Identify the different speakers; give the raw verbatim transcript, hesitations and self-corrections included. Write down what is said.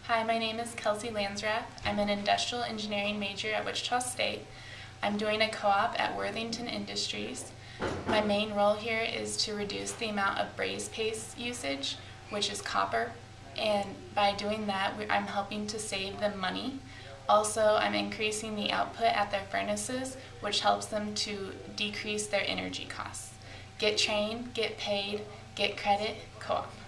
Speaker 1: Hi, my name is Kelsey Landsrath. I'm an industrial engineering major at Wichita State. I'm doing a co-op at Worthington Industries. My main role here is to reduce the amount of braze paste usage, which is copper, and by doing that, I'm helping to save them money. Also, I'm increasing the output at their furnaces, which helps them to decrease their energy costs. Get trained, get paid, get credit, co-op.